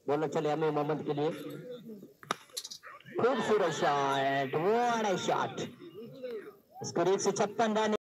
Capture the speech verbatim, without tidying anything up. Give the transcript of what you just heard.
बोलो चले हमें मोहम्मद के लिए खूबसूरत शॉट, बड़ा शॉट, स्कोर एक सौ छप्पन रन।